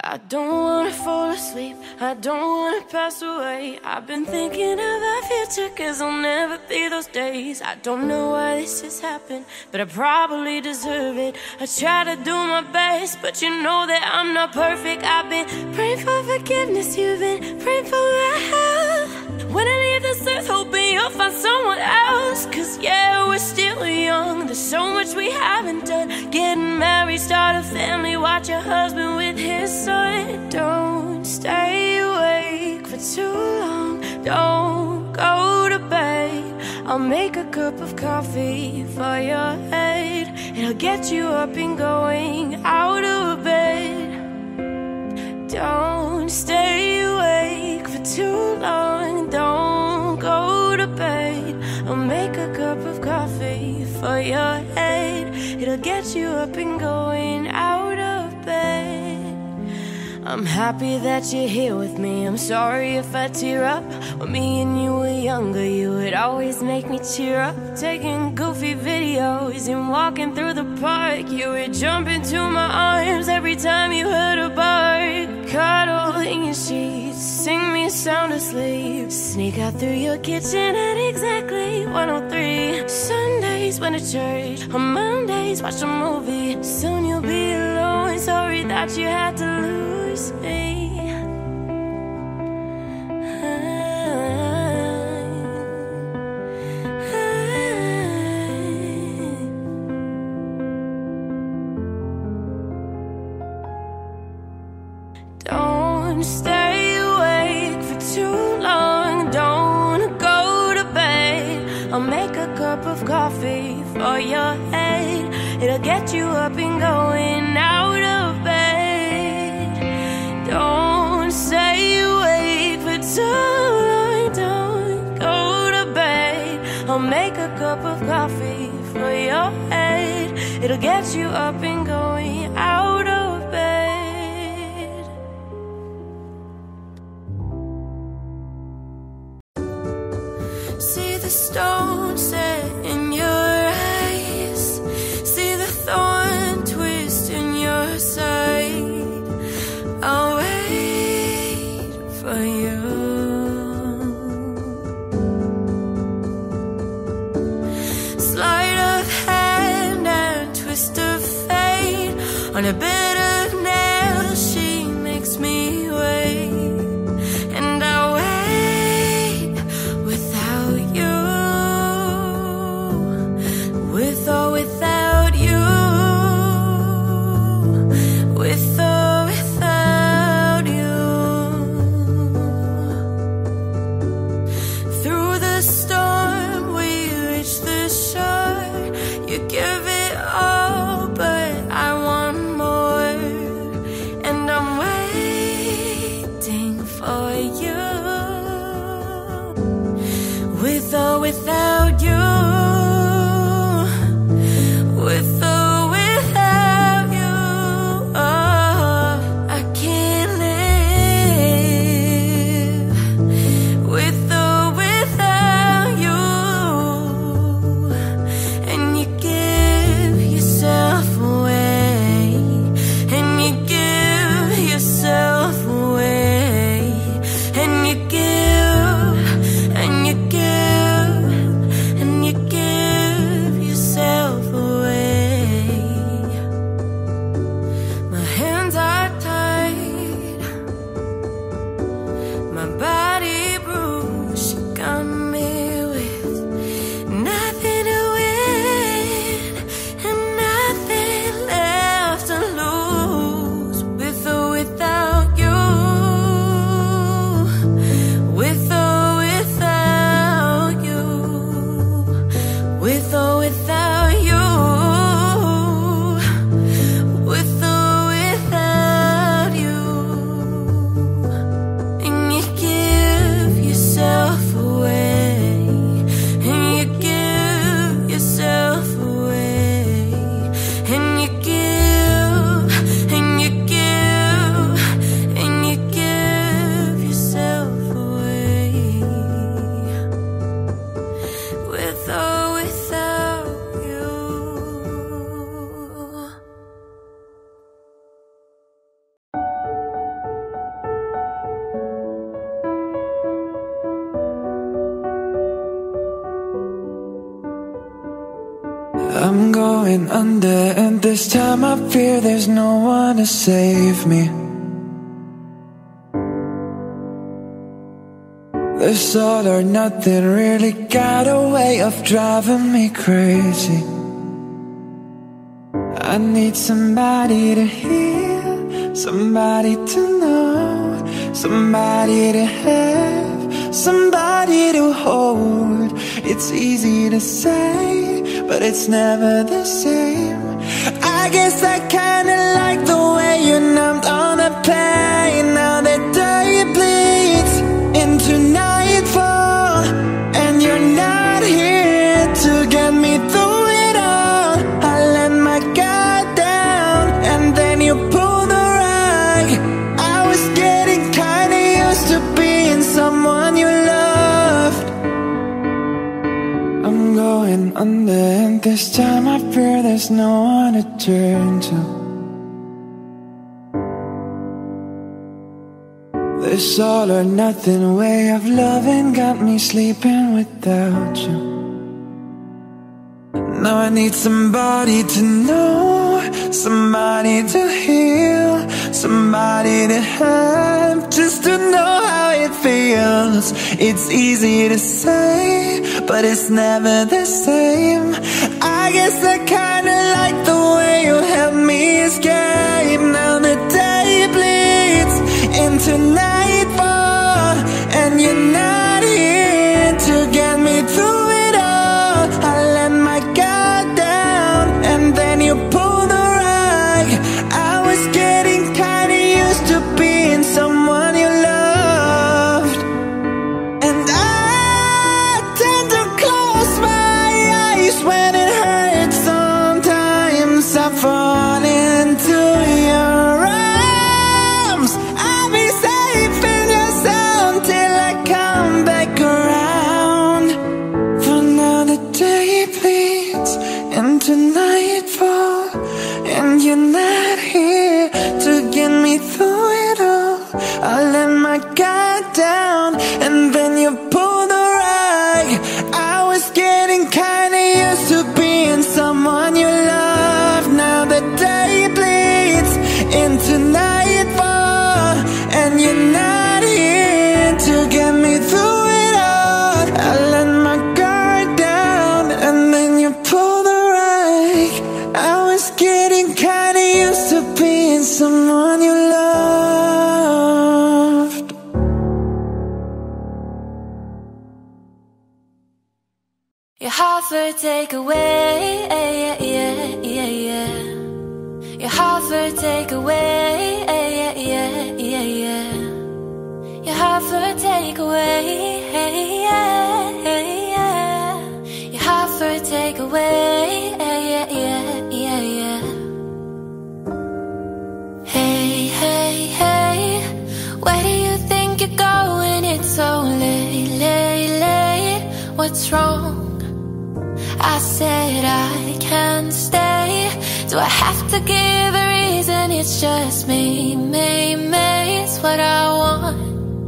I don't wanna fall asleep, I don't wanna pass away. I've been thinking of our future, cause I'll never be those days. I don't know why this has happened, but I probably deserve it. I try to do my best, but you know that I'm not perfect. I've been praying for forgiveness, you've been praying for my health. When I leave this earth, hoping you'll find someone else. Cause yeah, we're still young, there's so much we haven't done. Getting married, start a family, watch your husband with his son. Don't stay awake for too long, don't go to bed. I'll make a cup of coffee for your head. It'll get you up and going out of bed. Don't stay awake for too long, don't go to bed. I'll make a cup of coffee for your head. It'll get you up and going out of bed. I'm happy that you're here with me, I'm sorry if I tear up. When me and you were younger, you would always make me cheer up. Taking goofy videos and walking through the park. You would jump into my arms every time you heard a bark. Cuddle in your sheets, sing me sound asleep. Sneak out through your kitchen at exactly 1:03. Sundays went to church, on Mondays watch a movie. Soon you'll be alone, sorry that you had to lose me. Don't stay awake for too long, don't go to bed. I'll make a cup of coffee for your head. It'll get you up and going out of bed. Don't stay awake for too long, don't go to bed. I'll make a cup of coffee for your head. It'll get you up and going out of bed. See the stone set in your eyes, see the thorn twist in your side. I'll wait for you. Sleight of hand and twist of fate. On a bed of nails she makes me wait. And I'll wait without you, with or without you, with or without you. Through the storm we reach the shore. You give it all, but I want more. And I'm waiting for you, with or without you, with or without you. Oh, I can't live with or without you. And you give yourself away, and you give yourself away, and you give, and you give, I'm going under, and this time I fear there's no one to save me. This all or nothing really got a way of driving me crazy. I need somebody to hear, somebody to know, somebody to have, somebody to hold. It's easy to say, but it's never the same. I guess I kinda like the way you numbed all the pain. Now the day bleeds into nightfall, and you're not here to get me through it all. I let my guard down, and then you pulled the rug. I was getting kinda used to being someone you loved. I'm going under, and this time I fear there's no one to turn to. This all or nothing way of loving got me sleeping without you. Now I need somebody to know, somebody to heal, somebody to have, just to know how it feels. It's easy to say, but it's never the same. I guess I kinda like the way you help me escape. Now the day bleeds into nightfall, and you're not here to get me through it all. I let my guard down, and then you pulled the rug. I was getting kinda used to being someone you loved, and I tend to close my eyes when it hurts. Sometimes I fall into your arms. I'll be safe in your sound till I come back around. For now the day bleeds into nightfall, and you're not here to get me through it all. I let my guard down, and then you pulled the rug. I was getting kinda used to being someone you love. Now the day bleeds into nightfall, and you're not here to get me through it all. I let my guard down, and then you pull the rug. I was getting kinda used to being someone you loved. Your heart for takeaway, your heart for takeaway, your heart for takeaway, your heart for takeaway, Hey, hey, hey, where do you think you're going? It's so late, late, late. What's wrong? I said I can't stay. Do I have to give a reason? It's just me, it's what I want.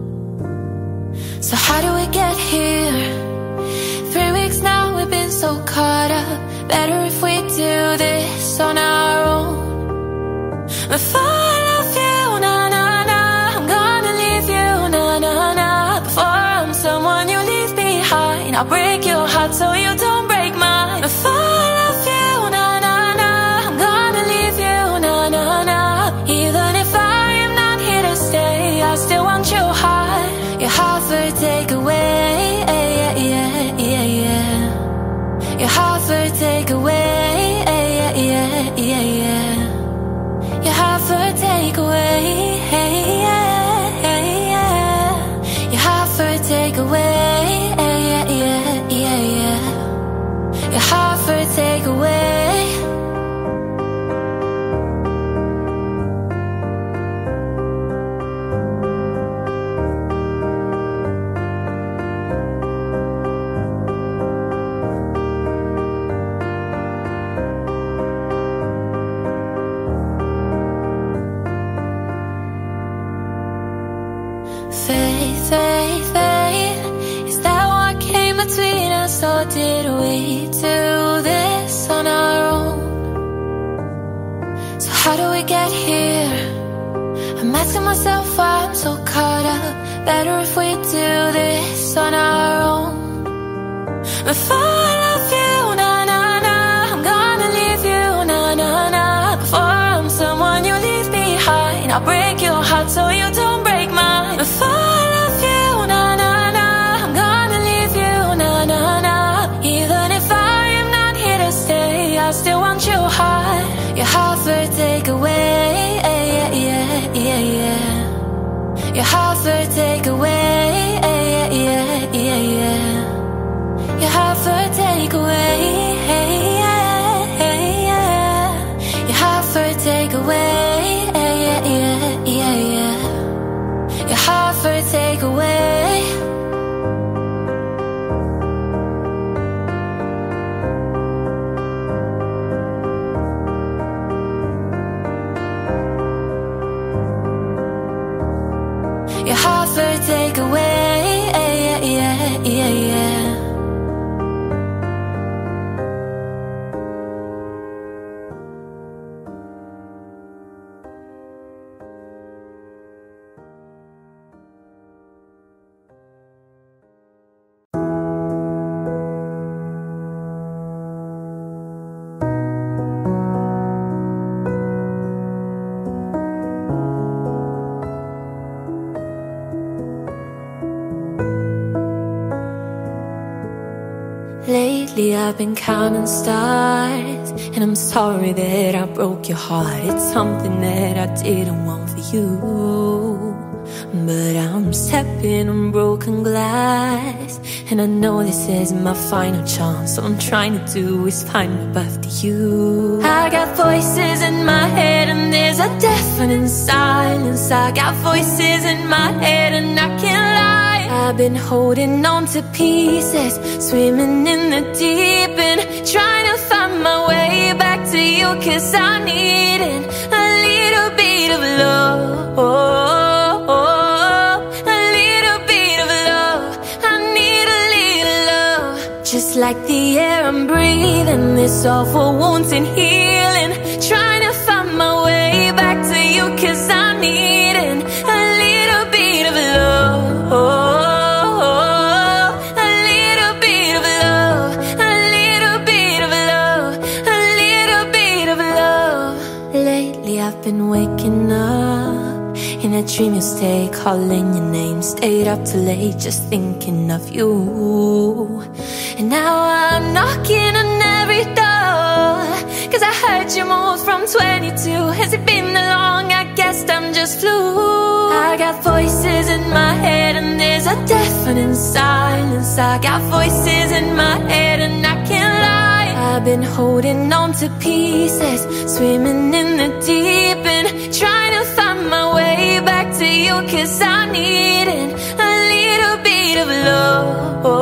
So how do we get here? 3 weeks now, we've been so caught up. Better if we do this on our own. Before I love you, na-na-na, I'm gonna leave you, na-na-na. Before I'm someone you leave behind, I'll break your heart so you don't break mine. Before I love you, na-na-na, I'm gonna leave you, na-na-na. Even if I am not here to stay, I still want your heart for takeaway, your heart for takeaway, your heart for takeaway, your heart for takeaway, your heart for takeaway. Faith, faith, faith, is that what came between us? Or did we do this on our how do we get here? I'm asking myself why I'm so caught up. Better if we do this on our own. Before I love you, na-na-na, I'm gonna leave you, na-na-na. Before I'm someone you leave behind, I'll break your heart so you don't break mine. Before I love you, na-na-na, I'm gonna leave you, na-na-na. Even if I am not here to stay, I still want your heart. Your heart for takeaway, yeah, yeah, yeah, yeah. Your heart for takeaway, yeah, yeah, yeah, yeah. Your heart for takeaway, yeah, yeah. Your heart for takeaway, yeah, yeah, yeah, yeah. Your heart for takeaway. Your heart for takeaway, yeah, yeah, yeah, yeah. Lately I've been counting stars, and I'm sorry that I broke your heart. It's something that I didn't want for you, but I'm stepping on broken glass, and I know this is my final chance. All I'm trying to do is find my path to you. I got voices in my head and there's a deafening silence. I got voices in my head and I can't lie. I've been holding on to pieces, swimming in the deep end, trying to find my way back to you, 'cause I needed a little bit of love, a little bit of love. I need a little love. Just like the air I'm breathing, this awful wounds and healing, trying to find my way back to you, 'cause I needed a little bit of love. I've been waking up in a dream, you stay calling your name. Stayed up too late just thinking of you, and now I'm knocking on every door, 'cause I heard you moved from 22. Has it been that long? I guess I'm just flu. I got voices in my head and there's a deafening silence. I got voices in my head and I can't lie. I've been holding on to pieces, swimming in the deep end, trying to find my way back to you, 'cause I needed a little bit of love,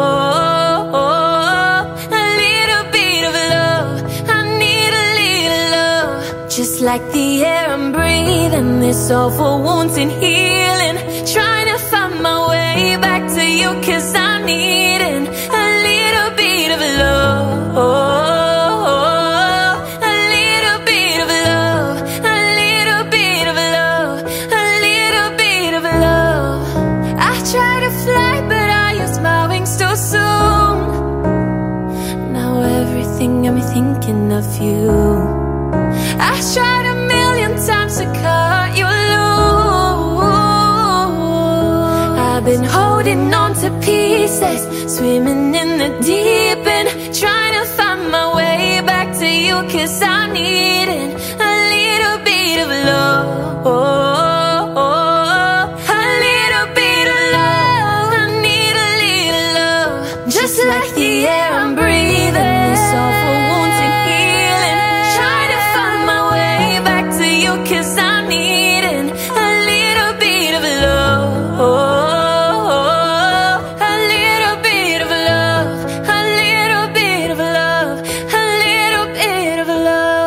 a little bit of love. I need a little love. Just like the air I'm breathing, this awful wounds and healing, trying to find my way back to you, 'cause I needed a little bit of love. Got me thinking of you. I tried a million times to cut you loose. I've been holding on to pieces, swimming in the deep end, trying to find my way back to you, 'cause I needed a little bit of love, a little bit of love. I need a little love. Just like the air I'm breathing, this awful wounds and healing, trying to find my way back to you, 'cause I needed a little bit of love, a little bit of love, a little bit of love, a little bit of love.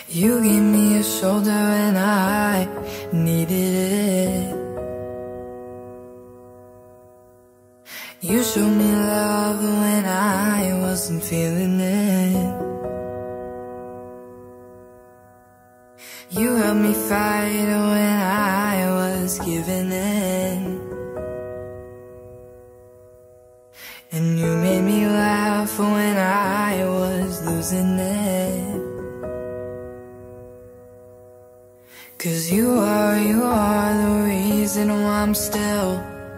You gave me a shoulder when I needed it. You showed me love when I wasn't feeling it. You helped me fight when I was giving in. And you made me laugh when I was losing it. 'Cause you are the reason why I'm still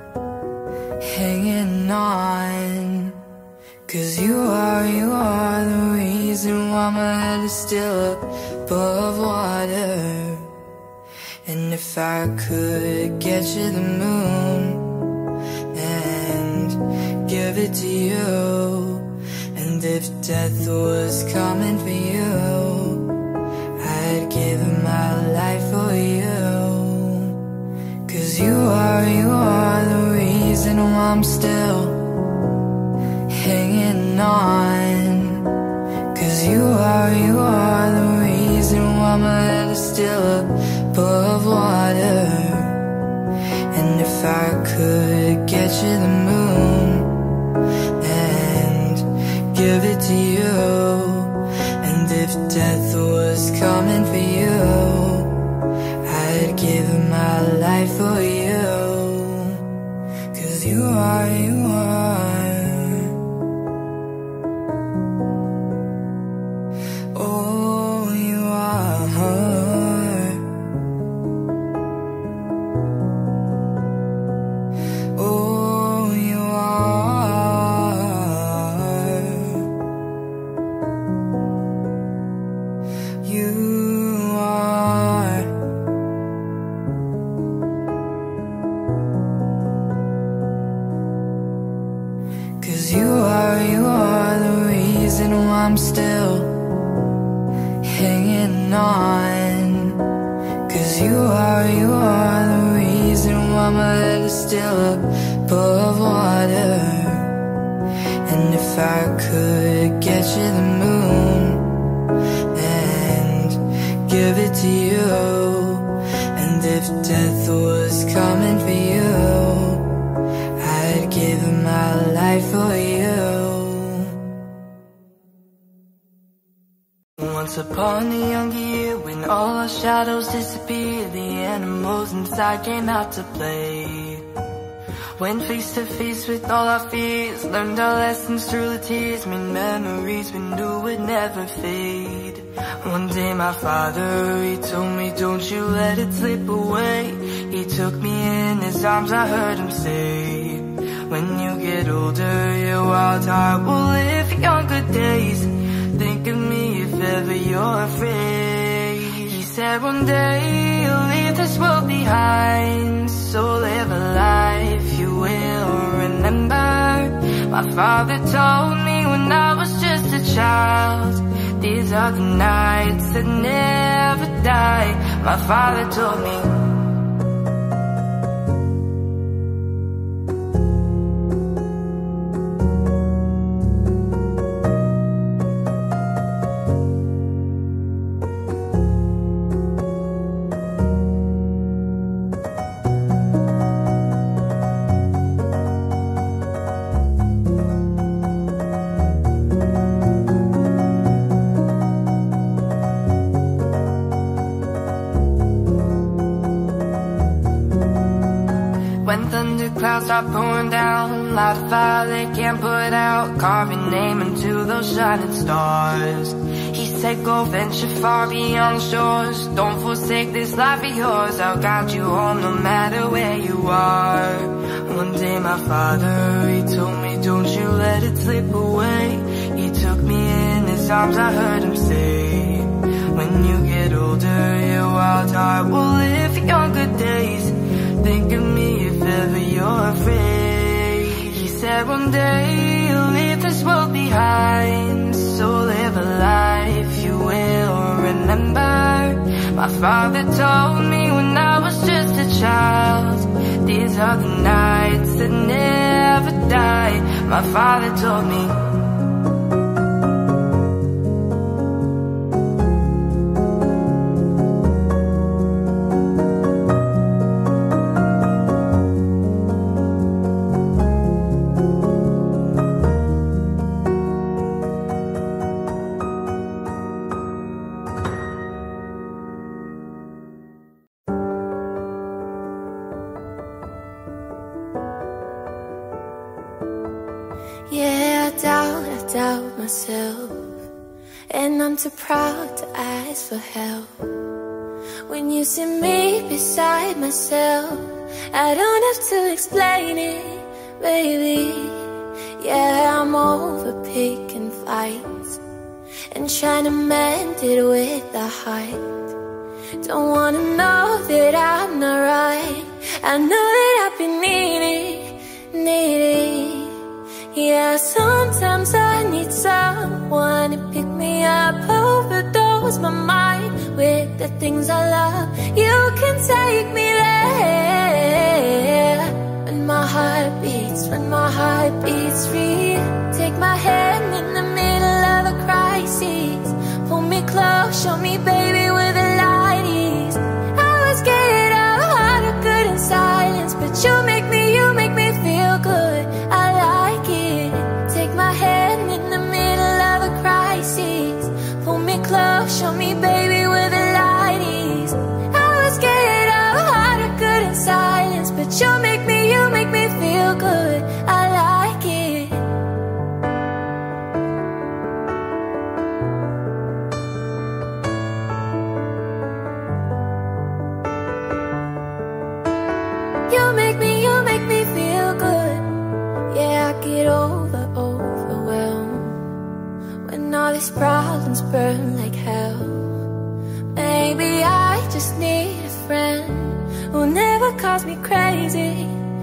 hanging on. 'Cause you are the reason why my head is still above water. And if I could get you the moon and give it to you, and if death was coming for you, I'd give my life for you. 'Cause you are the reason why I'm still hanging on. 'Cause you are the reason why my head is still above water. And if I could get you the moon and give it to you, and if death was coming for you, I'd give my life for you. 'Cause you are oh, you are. Oh, you are. You are. 'Cause you are the reason why I'm still hanging on. 'Cause you are the reason why my head is still above water. And if I could get you the moon and give it to you, and if death was coming for you, I'd give my life for you. Once upon a younger year, when all our shadows disappeared, the animals inside came out to play. Went face to face with all our fears, learned our lessons through the tears, made memories we knew would never fade. One day my father, he told me, don't you let it slip away. He took me in his arms, I heard him say, when you get older, your wild heart will live younger days. Think of me if ever you're afraid. He said one day you'll leave this world behind, so live a life you will remember. My father told me when I was just a child, these are the nights that never die. My father told me. When thunderclouds start pouring down, light a fire they can't put out, carve your name into those shining stars. He said go venture far beyond the shores, don't forsake this life of yours, I'll guide you home no matter where you are. One day my father, he told me, don't you let it slip away. He took me in his arms, I heard him say, when you get older, your wild heart will live younger days. Think of me if ever you're afraid. He said one day you'll leave this world behind, so live a life you will remember. My father told me when I was just a child, these are the nights that never die. My father told me. myself, and I'm too proud to ask for help. When you see me beside myself, I don't have to explain it, baby. Yeah, I'm over picking fights and trying to mend it with a heart. Don't wanna know that I'm not right. I know that I've been needy. Yeah, sometimes I need someone to pick me up, overdose my mind with the things I love. You can take me there. When my heart beats free, take my hand in the middle of a crisis. Pull me close, show me, baby, where the light is. I was scared of heart of good in silence, but you make me feel good. I like it. Take my hand in the middle of a crisis. Pull me close, show me, baby, where the light is. I was scared of heart of good in silence, but you make me feel good. I like it. You make me feel good. Yeah, I get overwhelmed when all these problems burn like hell. Maybe I just need a friend who'll never cause me crazy.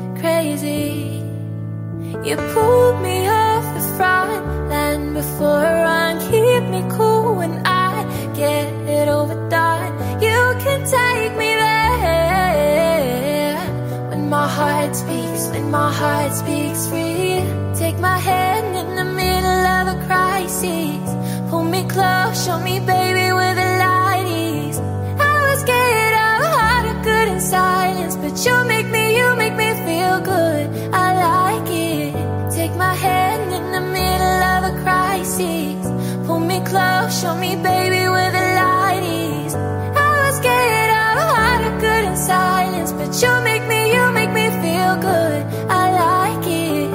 You pulled me off the front line before I run. Keep me cool when I get overdone. You can take me there. When my heart speaks free, take my hand in the middle of a crisis. Pull me close, show me, baby, where the light is. I was scared of heart of good in silence, but you make me feel good. I like it. Take my hand in the middle of a crisis. Pull me close, show me, baby, where the light is. I was scared of heart of good in silence, but you make me feel good. I like it.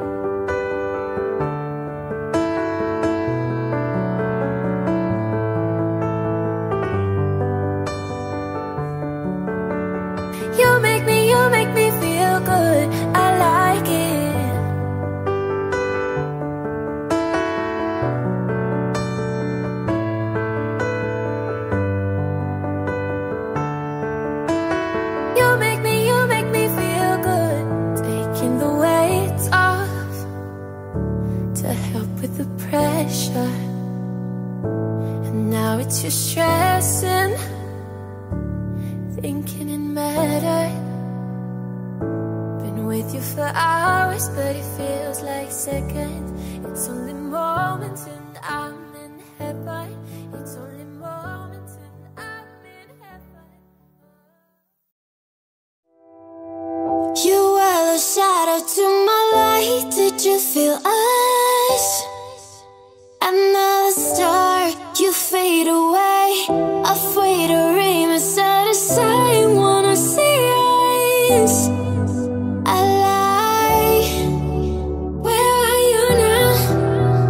You make me feel good. I like it. You make me feel good. Taking the weight off to help with the pressure. And now it's you stressing, thinking it mattered. Been with you for hours, but it feels like seconds. It's only moments and I'm in heaven. It's only moments and I'm in heaven. You were the shadow to my light. Did you feel us? Another star, you fade away. Afraid to dream, set aside. Wanna see us alive. Where are you now?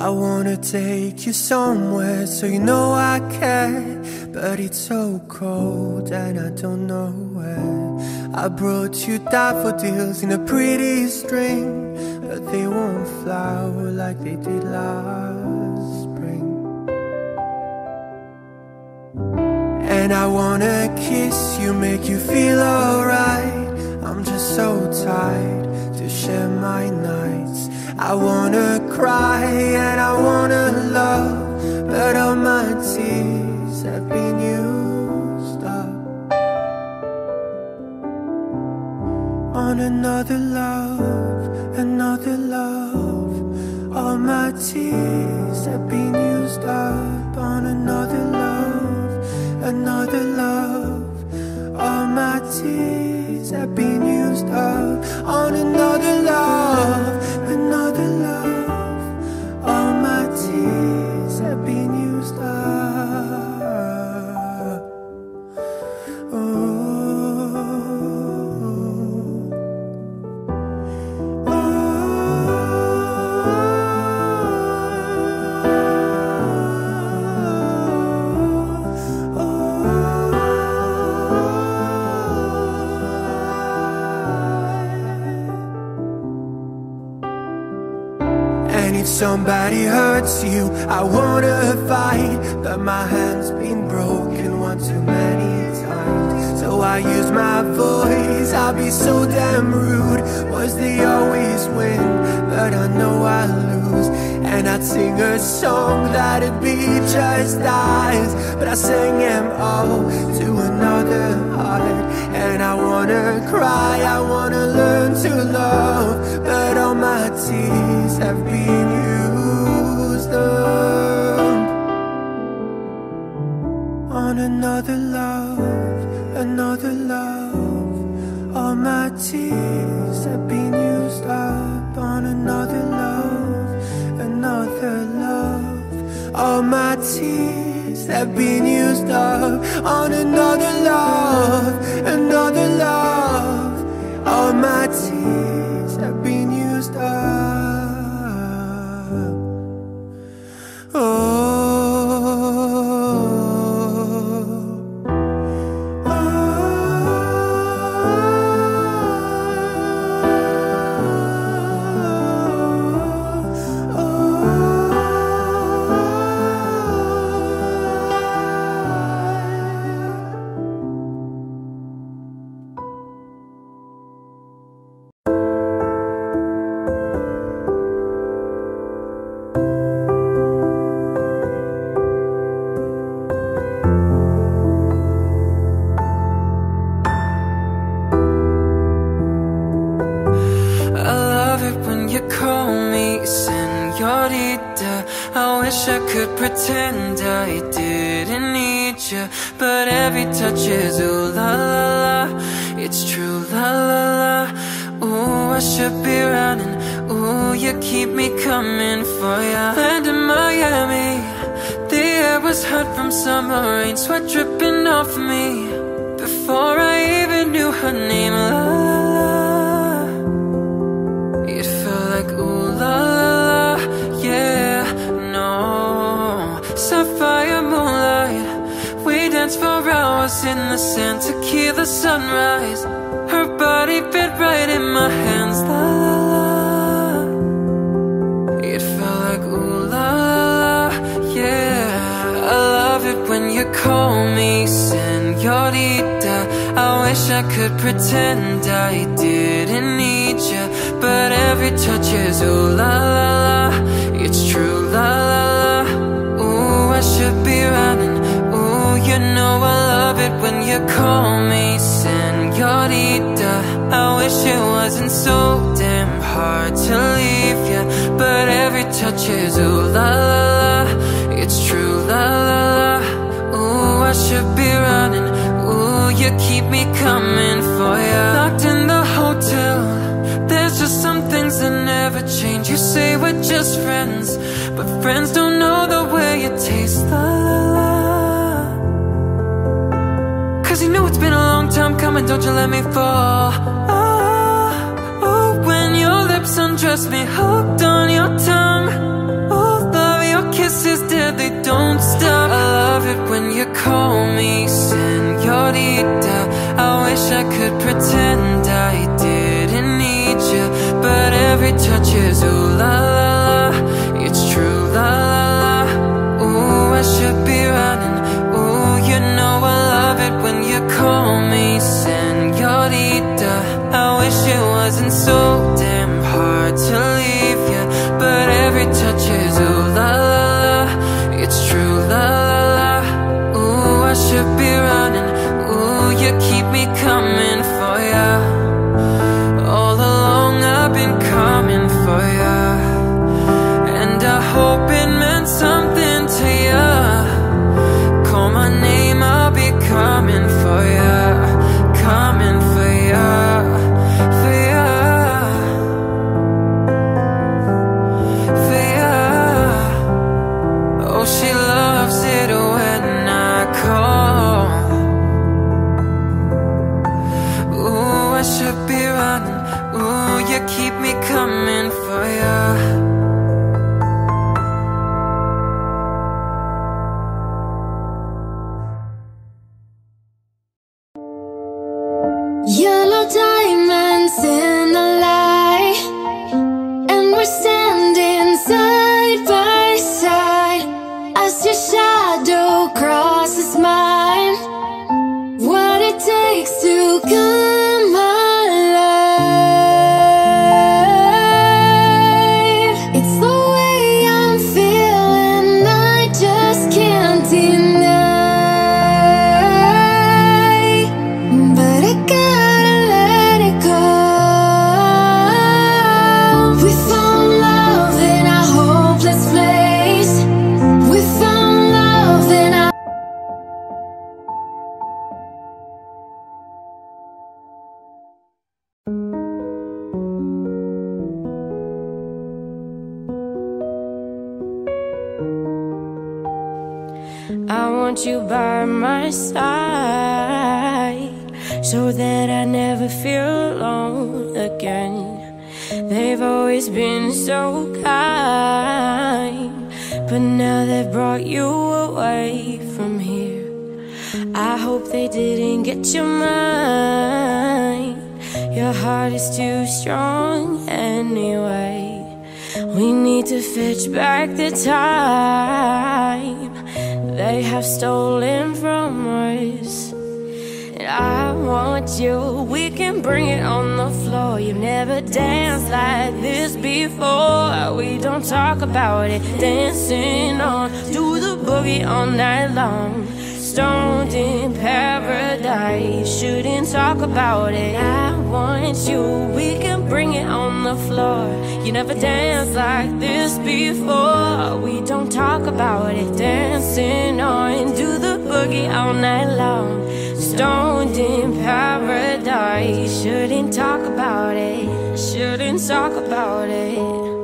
I wanna take you somewhere so you know I care, but it's so cold and I don't know where. I brought you daffodils in a pretty string, but they won't flower like they did last spring. And I wanna kiss you, make you feel alright. I'm just so tired to share my nights. I wanna cry and I wanna love, but all my tears have been used up on another love, another love. All my tears have been used up on another love, another love. All my tears have been used up on another love, another love. All my tears have been used up. Oh. Somebody hurts you, I wanna fight, but my hand's been broken one too many times. So I use my voice, I'll be so damn rude. Boys, they always win, but I know I lose. And I'd sing a song that'd be just eyes, but I sang them all to another heart. And I wanna cry, I wanna learn to love, but all my tears have been used up on another love, another love. All my tears have been used up on another love, another love. All my tears have been used up on another love, another love. All my tears have been used up. I could pretend I didn't need you, but every touch is ooh la la la. It's true la la la. Ooh, I should be running. Ooh, you keep me coming for ya. Land in Miami, the air was hot from summer rain, sweat dripping off me before I even knew her name. La la la. It felt like ooh la la la, yeah. Sapphire moonlight, we danced for hours in the sand to keep the sunrise. Her body fit right in my hands, la la la. It felt like ooh la la la, yeah. I love it when you call me señorita. I wish I could pretend I didn't need you, but every touch is ooh la la la. It's true la la la. I should be running. Ooh, you know I love it when you call me señorita. I wish it wasn't so damn hard to leave you, but every touch is ooh la la la. It's true la la la. Ooh, I should be running. Ooh, you keep me coming for ya. Locked in the hotel, there's just some things that never change. You say we're just friends, but friends don't know the way you taste, la la la. Cause you know it's been a long time coming, don't you let me fall. Oh, when your lips undress me, hooked on your tongue. Oh, the won't stop. I love it when you call me señorita. I wish I could pretend I didn't need you, but every touch is ooh la la la. It's true la la la. Ooh, I should be running. Ooh, you know I love it when you call me señorita. I wish it wasn't so damn hard to leave you, but every touch is ooh la la la. It's true la la la. Ooh, I should be running. Ooh, you keep me coming for ya. All along I've been coming for ya, and I hope it meant something to ya. Call my name, I'll be coming for ya, coming for ya, for ya, for ya. Oh, she loves it when I call. Ooh, I should be running. Ooh, you keep me coming for ya. Yellow diamonds in the light, and we're standing side by side as your shadow crosses mine. What it takes to come alive. It's the way I'm feeling, I just can't deny. But I gotta let it go. We found love in a hopeless place. We found love in a I want you by my side, so that I never feel alone again. They've always been so kind, but now they've brought you away from here. I hope they didn't get your mind. Your heart is too strong anyway. We need to fetch back the time they have stolen from us. And I want you, we can bring it on the floor. You've never danced like this before. We don't talk about it, dancing on, do the boogie all night long. Stoned in paradise, shouldn't talk about it. I want you, we can bring it on the floor. You never danced like this before. We don't talk about it, dancing on, do the boogie all night long. Stoned in paradise, shouldn't talk about it, shouldn't talk about it.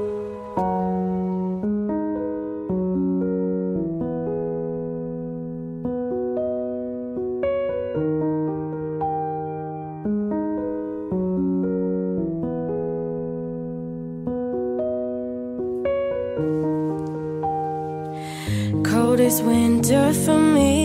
Coldest winter for me,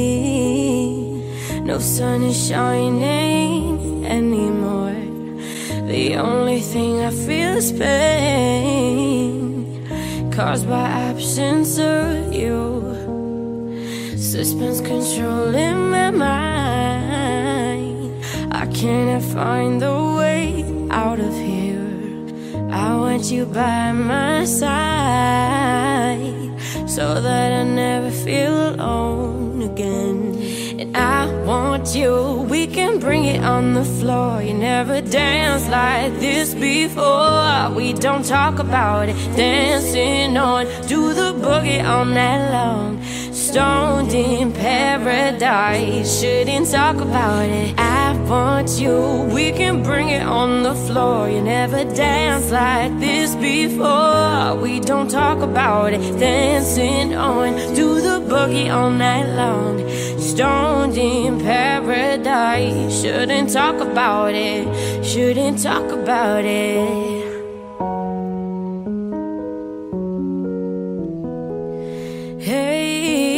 no sun is shining anymore. The only thing I feel is pain, caused by absence of you. Suspense controlling my mind, I cannot find the way out of here. I want you by my side, so that I never feel alone again. And I want you, we can bring it on the floor. You never danced like this before. We don't talk about it, dancing on, do the boogie all night long. Stoned in paradise, shouldn't talk about it. I want you, we can bring it on the floor. You never danced like this before. We don't talk about it, dancing on, do the boogie all night long. Stoned in paradise, shouldn't talk about it, shouldn't talk about it. Hey,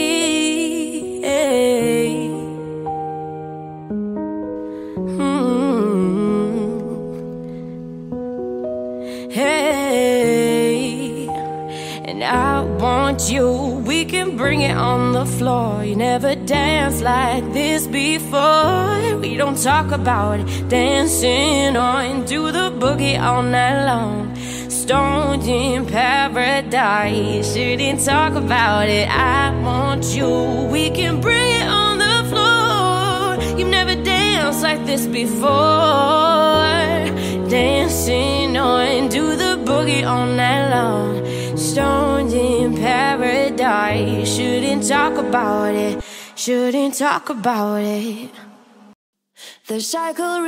we can bring it on the floor. You never danced like this before. We don't talk about it, dancing on, do the boogie all night long. Stoned in paradise, shouldn't talk about it. I want you, we can bring it on the floor. You've never danced like this before. Dancing on, do the boogie all night long. Stoned in paradise, shouldn't talk about it, shouldn't talk about it. The cycle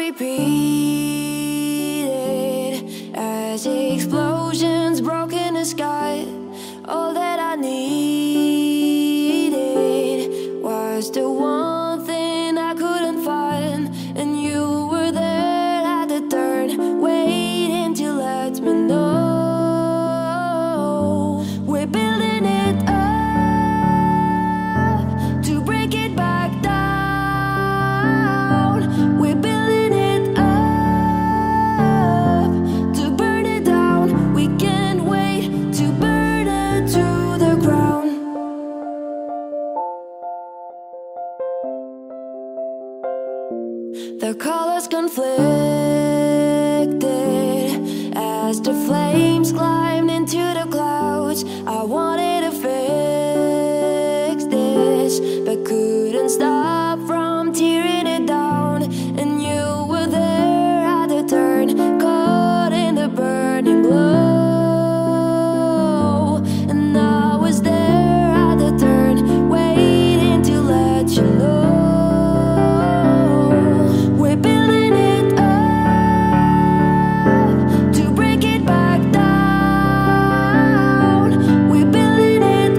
repeated as explosions broke in the sky. All that I needed was the one thing I couldn't find, and you were there at the turn, waiting to let me know. We're building it up to break it back down. We're building it up to burn it down. We can't wait to burn it to the ground. The colors conflicted as the flames climbed into the clouds. I wanted to fix this, but couldn't stop from tearing it down. And you were there at the turn, caught in the burning glow. And I was there at the turn, waiting to let you know. We're building it up to break it back down. We're building it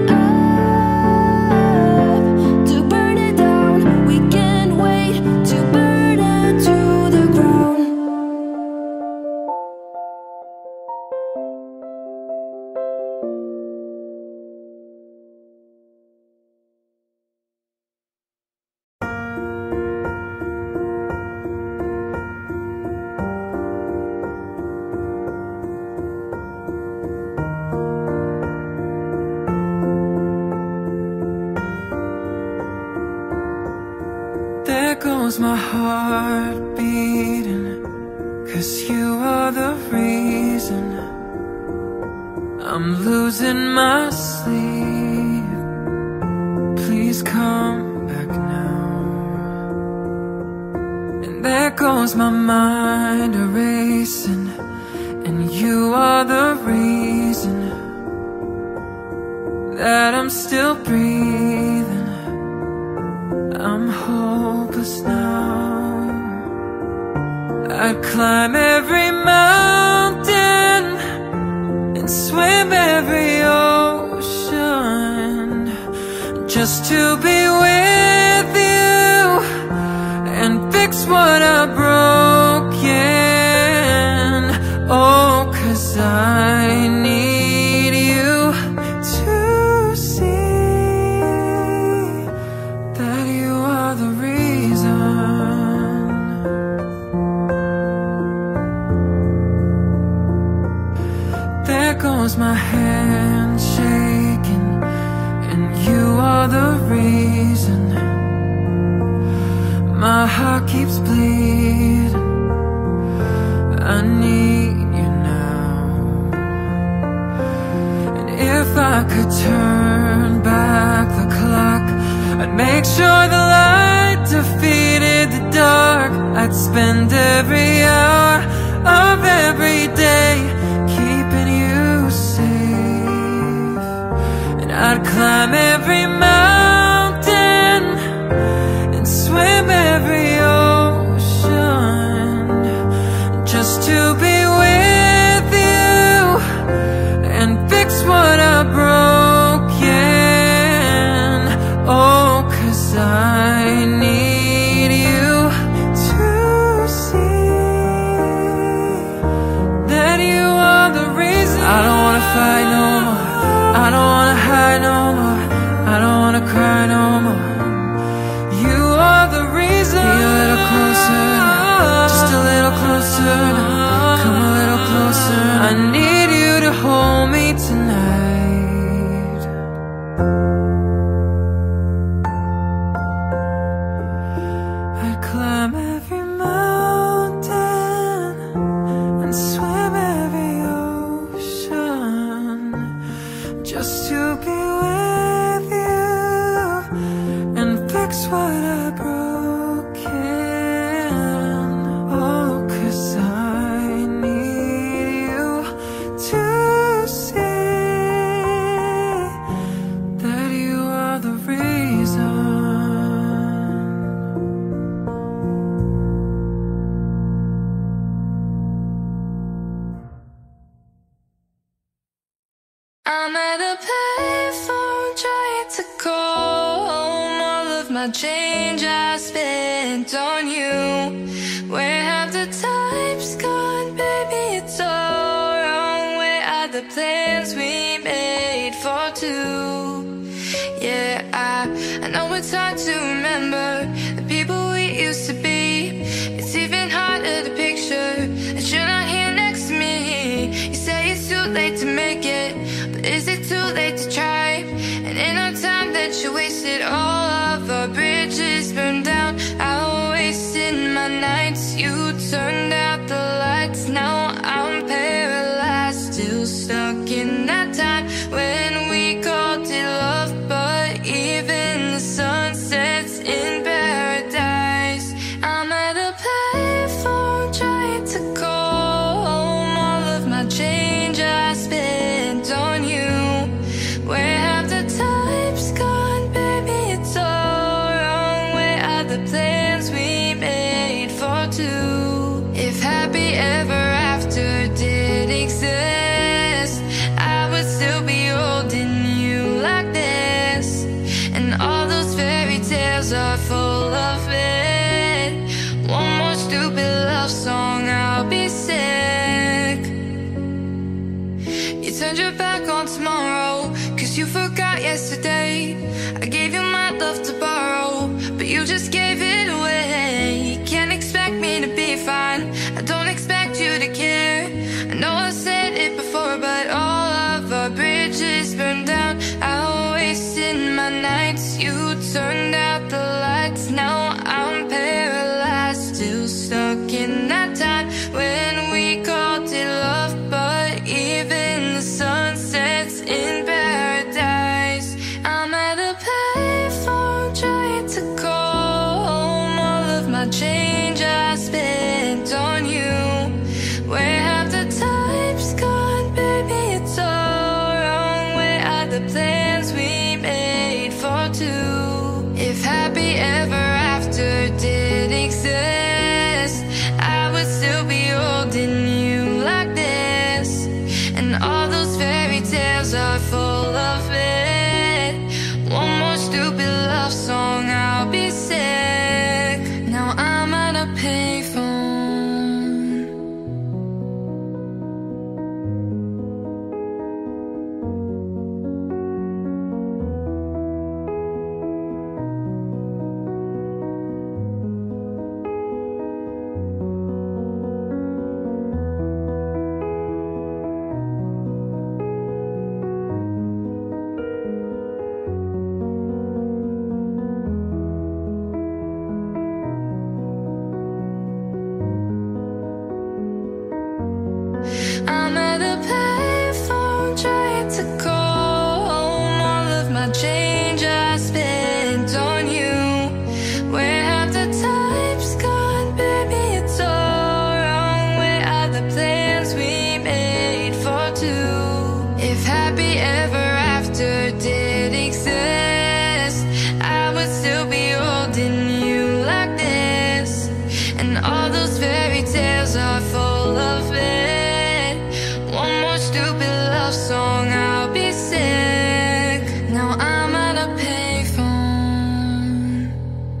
up to burn it down. We can't wait to burn it to the ground. There goes my heart beating, 'cause you are the reason I'm losing my sleep. Please come back now. And there goes my mind erasing, and you are the reason that I'm still breathing. I'm hopeless now. I'd climb every mountain and swim every ocean just to be with you and fix what I've broken. Oh, 'cause I need you to see that you are the reason. There goes my hand shaking, and you are the reason my heart keeps bleeding. I need you now. And if I could turn back the clock, I'd make sure the light defeated the dark. I'd spend every hour of every day keeping you safe. And I'd climb every mountain and swim every ocean just to be with you and fix what I've broken. Oh, 'cause I need you to see that you are the reason. I don't wanna fight no more, I don't wanna hide no more, I don't wanna cry no more. You are the reason. Be a little closer, just a little closer. Come a little closer. I need you to hold me tonight. home. All of my change I spent on you. Where have the times gone, baby? It's all wrong. Where are the plans we made for two? Yeah, I know it's hard to remember the people we used to be. It's even harder to picture that you're not here next to me. You say it's too late to make it, but is it too late to try? And in our time that you wasted, all of our bridges burned down. I wasted my nights, you turned out the lights. Now I'm paralyzed, still stuck in that time when we called it love. But even the sun sets in paradise. I'm at a payphone trying to call home. All of my change I spent on you. Where have the times gone, baby? It's all wrong. Where are the plans we made for two? If happy ever after did exist, I would still be holding you like this. And all those fairy tales are full of it. One more stupid love song, I'll be sick. You turned your back on tomorrow, cause you forgot yesterday. I gave you my love to borrow, but you just gave it away. You can't expect me to be fine, I don't expect you to care. I know I said it before, but all of our bridges burned down. I wasted my nights, you turned out the lights. Now I'm paralyzed, still stuck in that time when we called it love. But even the sun sets in paradise. I'm at a payphone trying to call home. All of my change I spent on you. Where have the times gone, baby? It's all wrong. Where are the plans we made for two? If happy ever after did exist, I would still be holding you like this. And all those fairy tales are full of it. One more stupid love song, I'll be sick. Now I'm at a payphone. I'm at a payphone trying to call home. All of my change I spent on you. Where have the times gone, baby? It's all wrong. Where are the plans we made for two? If happy ever after did exist, I would still be holding you like this. And all those fairy tales are full of it. One more stupid love song, I'll be sick. Now I'm at a payphone.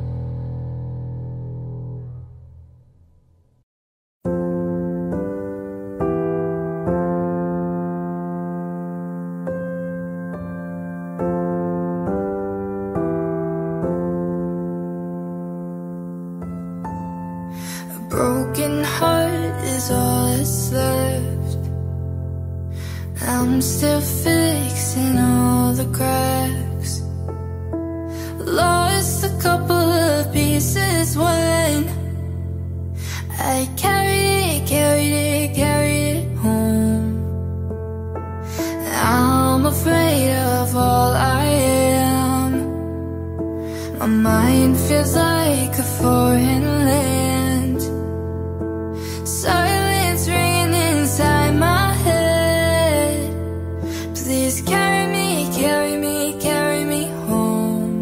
A broken heart is all that's left. I'm still fixing all the cracks. Lost a couple of pieces when I carried it home. I'm afraid of all I am. My mind feels like a foreign land. Silence ringing inside my head. Please carry me, carry me, carry me home.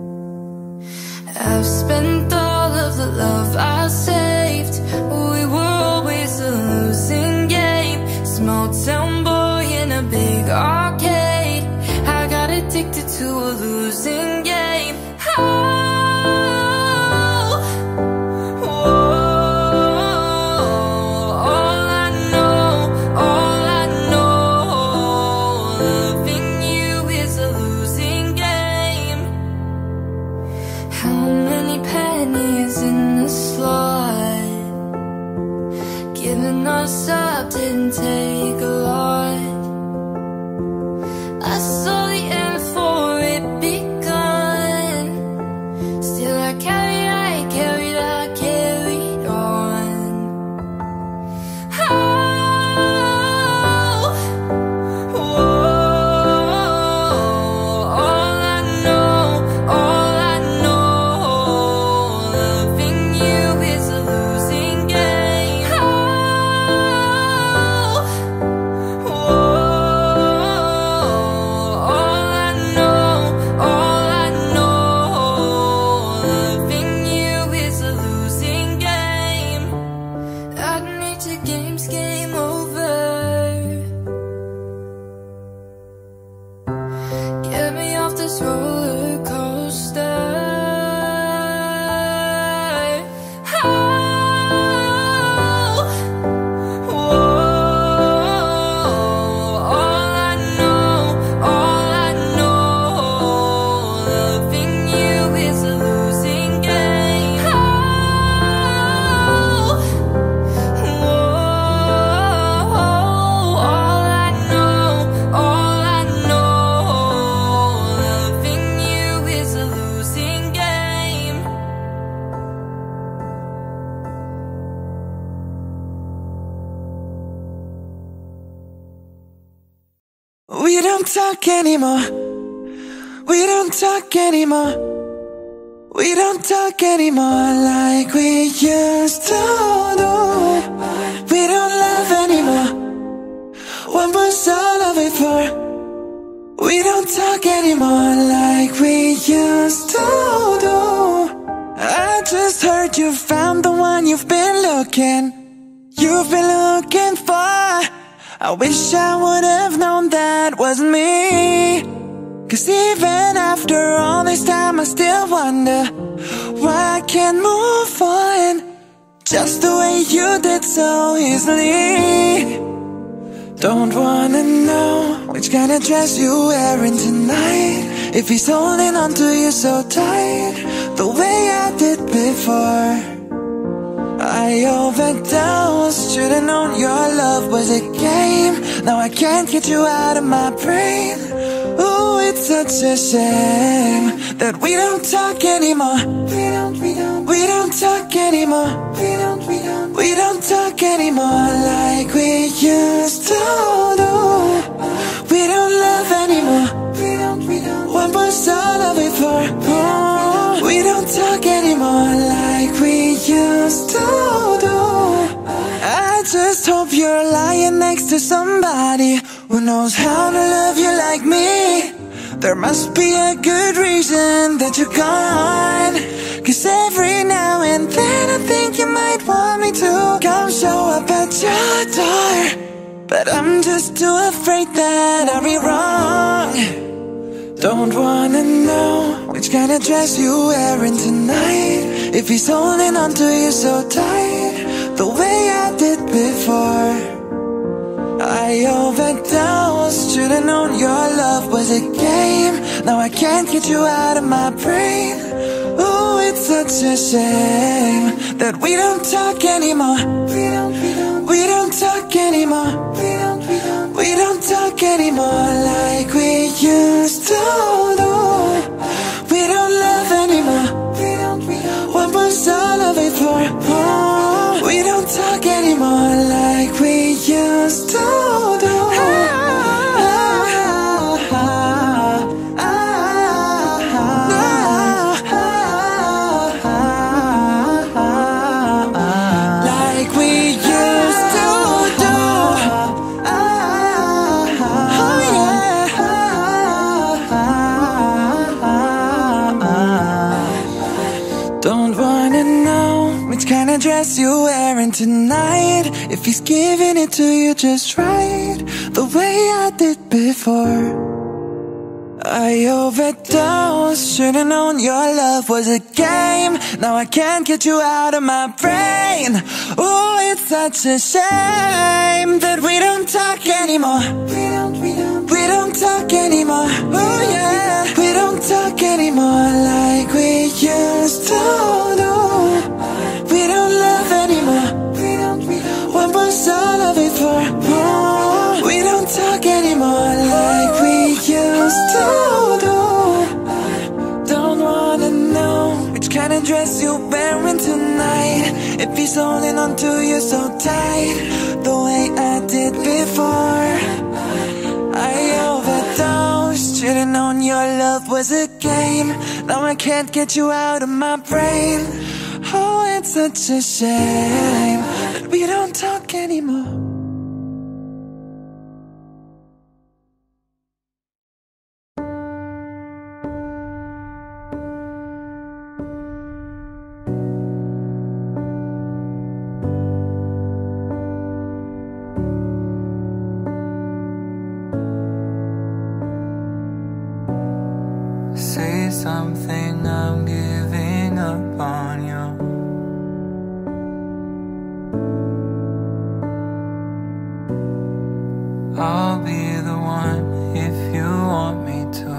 I've spent all of the love I saved. We were always a losing game. Small town boy in a big arcade. I got addicted to a losing talk anymore. We don't talk anymore. We don't talk anymore like we used to do. We don't laugh anymore. What was all of it for? We don't talk anymore like we used to do. I just heard you found the one you've been looking for. I wish I would have known that wasn't me. 'Cause even after all this time I still wonder why I can't move on just the way you did so easily. Don't wanna know which kind of dress you're wearing tonight, if he's holding on to you so tight the way I did before. I overdosed, should've known your love was a game. Now I can't get you out of my brain. Ooh, it's such a shame that we don't talk anymore. We don't talk anymore. We don't talk anymore like we used to do. We don't love anymore. What was all of it for? Oh, we don't talk anymore like we used to do. I just hope you're lying next to somebody who knows how to love you like me. There must be a good reason that you're gone. 'Cause every now and then I think you might want me to come show up at your door, but I'm just too afraid that I'll be wrong. Don't wanna know which kind of dress you're wearing tonight, if he's holding on to you so tight the way I did before. I overdosed, should've known your love was a game. Now I can't get you out of my brain. Ooh, it's such a shame that we don't talk anymore. We don't talk anymore. We don't talk anymore like we used to do. We don't love anymore. What was all of it for? Oh, we don't talk anymore like we used to do. Like we used to do. Oh yeah. Don't wanna know which kind of dress you're wearing tonight, if he's giving it to you just right the way I did before. I overdosed, should've known your love was a game. Now I can't get you out of my brain. Oh, it's such a shame that we don't talk anymore. We don't talk anymore. Oh yeah, we don't talk anymore like we used to do. We don't love anymore. What was all of it for? Oh, we don't talk anymore like we used to do. Don't wanna know which kind of dress you're wearing tonight, if he's holding on to you so tight the way I did before. I overdosed, should've known your love was a game. Now I can't get you out of my brain. Oh, it's such a shame that we don't talk anymore. Say something, I'm giving up on you. I'll be the one if you want me to.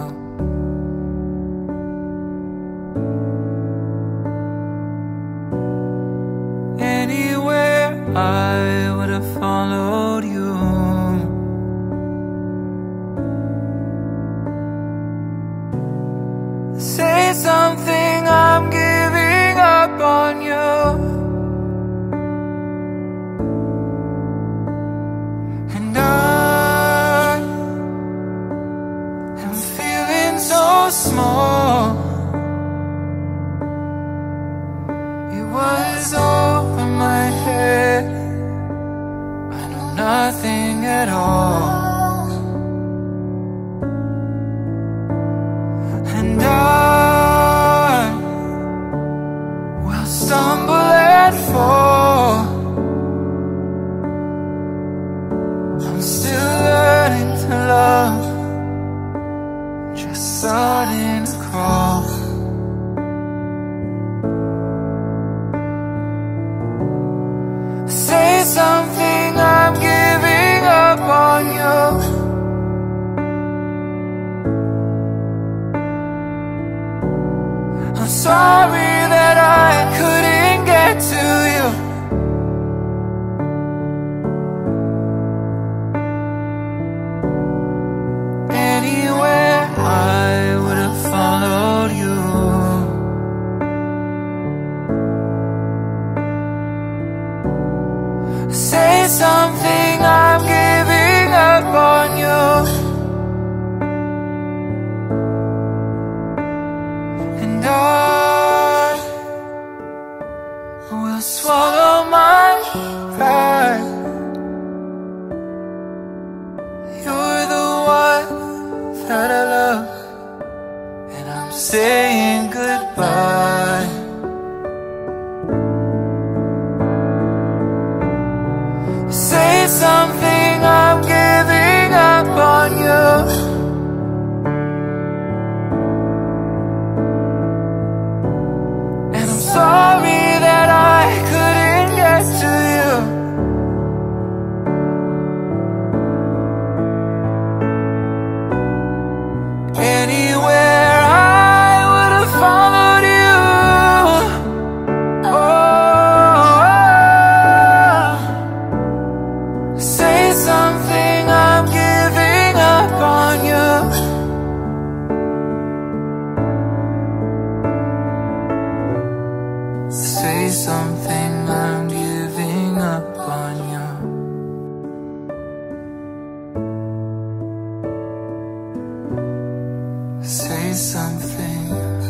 Anywhere I would have followed you. Say something, I'm giving up on you. And at all. And I will stumble and fall. I'm still learning to love, just starting to crawl. Say something, I'm giving up on you. I'm sorry that I couldn't get to you. Anywhere I would have followed you. Say something, I'm giving up on you. And I will swallow my pride. You're the one that I love, and I'm saying goodbye. Say something, I'm giving up on you. And I'm sorry that I couldn't get to you. Anywhere I would have followed you. Oh, say something, I'm giving up on you. Say something, I'm giving up on you. Say something.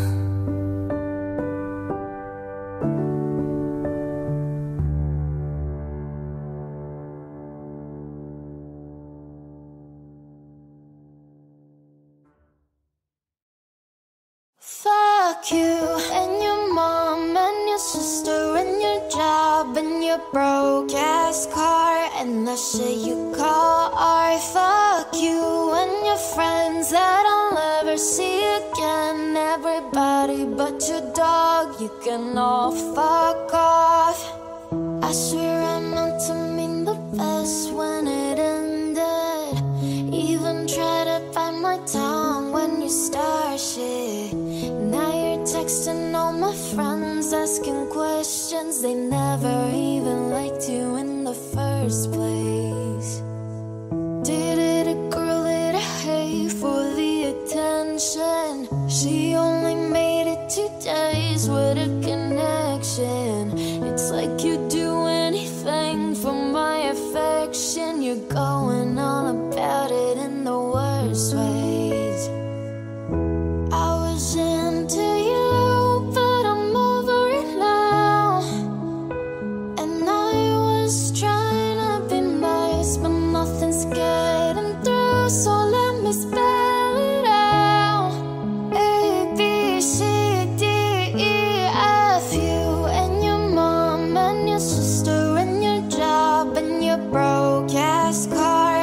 Fuck you and your mom and your sister and your job and your broke ass car and the shit you call art. Fuck you and your friends that I'll never see again. Everybody but your dog, you can all fuck off. I swear I meant to mean the best when it ended. Even try to bite my tongue when you start shit. Now you're texting all my friends, asking questions. They never even liked you in the first place. Dated a girl that I hate for the attention. She only made it 2 days with a connection. It's like you'd do anything for my affection. You're going on about it in the worst ways. I was into you, but I'm over it now. And I was trying to be nice, but nothing's getting through. So let me spell it out. A, B, C, D, E, F. You and your mom and your sister and your job and your broke ass car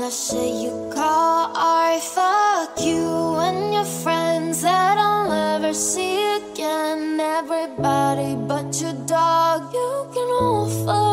the shit you call art. Fuck you and your friends that I'll never see again. Everybody but your dog, you can all fuck